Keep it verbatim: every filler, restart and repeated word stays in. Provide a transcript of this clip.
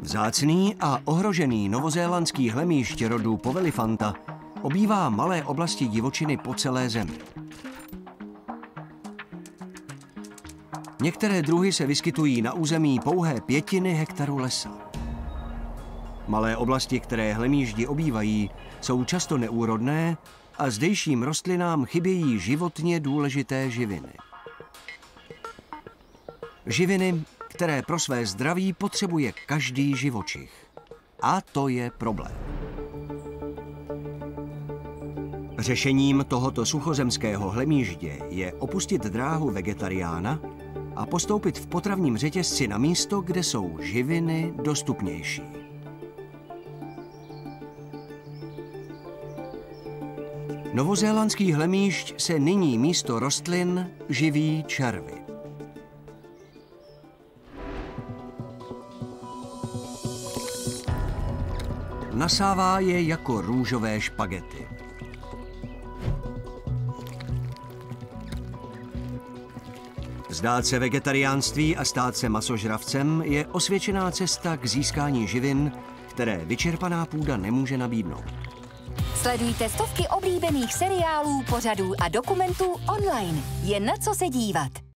Vzácný a ohrožený novozélandský hlemýš rodu Povelifanta obývá malé oblasti divočiny po celé zemi. Některé druhy se vyskytují na území pouhé pětiny hektaru lesa. Malé oblasti, které hlemýždi obývají, jsou často neúrodné a zdejším rostlinám chybějí životně důležité živiny. Živiny, které pro své zdraví potřebuje každý živočich. A to je problém. Řešením tohoto suchozemského hlemýždě je opustit dráhu vegetariána a postoupit v potravním řetězci na místo, kde jsou živiny dostupnější. Novozélandský hlemýžd se nyní místo rostlin živí červy. Nasává je jako růžové špagety. Vzdát se vegetariánství a stát se masožravcem je osvědčená cesta k získání živin, které vyčerpaná půda nemůže nabídnout. Sledujte stovky oblíbených seriálů, pořadů a dokumentů online. Je na co se dívat.